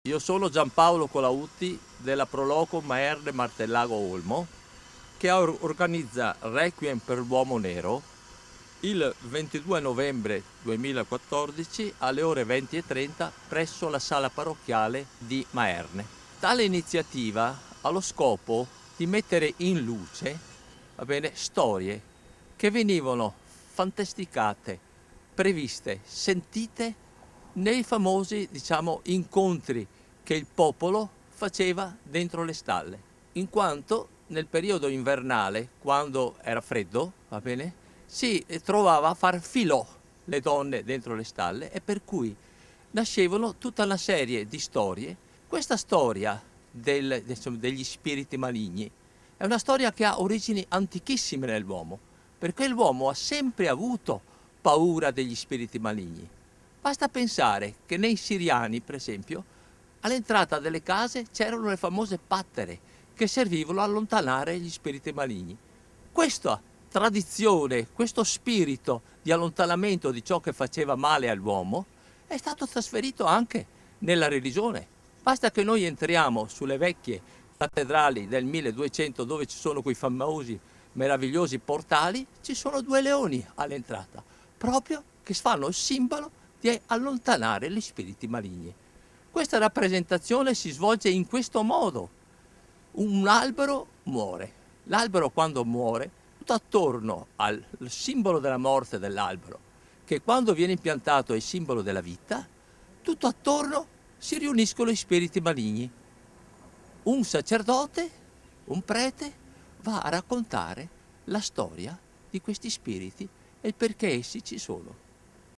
Io sono Giampaolo Colautti della Proloco Maerne Martellago Olmo, che organizza Requiem per l'Uomo Nero il 22 novembre 2014 alle ore 20:30 presso la sala parrocchiale di Maerne. Tale iniziativa ha lo scopo di mettere in luce, storie che venivano fantasticate, previste, sentite nei famosi, incontri che il popolo faceva dentro le stalle, in quanto nel periodo invernale, quando era freddo, si trovava a far filò le donne dentro le stalle, e per cui nascevano tutta una serie di storie. Questa storia degli spiriti maligni è una storia che ha origini antichissime nell'uomo, perché l'uomo ha sempre avuto paura degli spiriti maligni. Basta pensare che nei siriani, per esempio, all'entrata delle case c'erano le famose pattere che servivano a allontanare gli spiriti maligni. Questa tradizione, questo spirito di allontanamento di ciò che faceva male all'uomo è stato trasferito anche nella religione. Basta che noi entriamo sulle vecchie cattedrali del 1200, dove ci sono quei famosi, meravigliosi portali, ci sono due leoni all'entrata, proprio che fanno il simbolo di allontanare gli spiriti maligni. Questa rappresentazione si svolge in questo modo. Un albero muore. L'albero, quando muore, tutto attorno al simbolo della morte dell'albero, che quando viene impiantato è il simbolo della vita, tutto attorno si riuniscono gli spiriti maligni. Un sacerdote, un prete, va a raccontare la storia di questi spiriti e il perché essi ci sono.